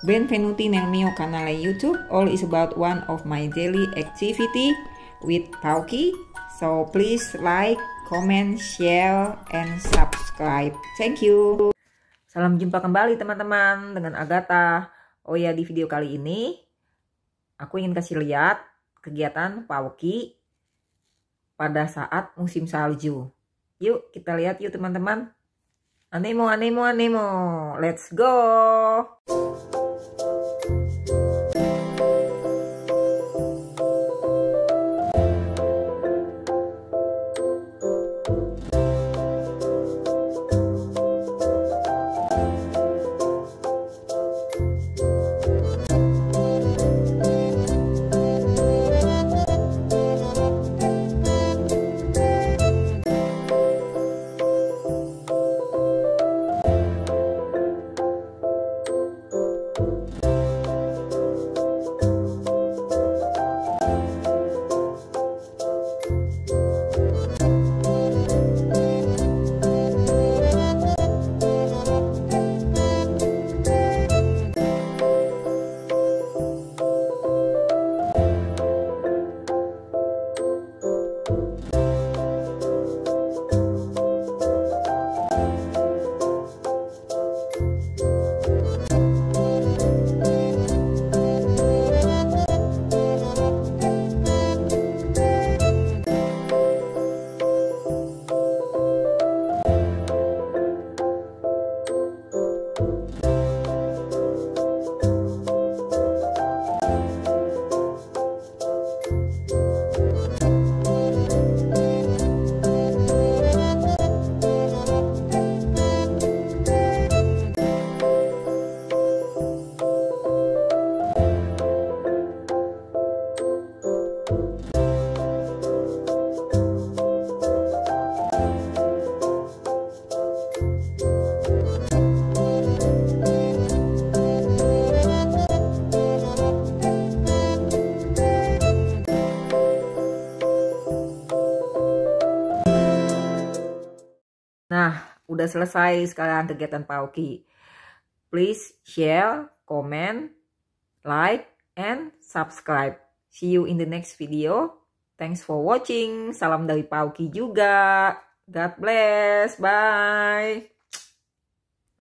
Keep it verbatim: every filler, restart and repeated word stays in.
Benvenuti nel mio canale YouTube. All is about one of my daily activity with Pauki. So please like, comment, share, and subscribe. Thank you. Salam jumpa kembali teman-teman dengan Agatha. Oh ya, di video kali ini aku ingin kasih lihat kegiatan Pauki pada saat musim salju. Yuk kita lihat yuk teman-teman. Anemo, anemo, anemo. Let's go. Nah, udah selesai sekarang kegiatan Pauki. Please share, comment, like, and subscribe. See you in the next video. Thanks for watching. Salam dari Pauki juga. God bless. Bye.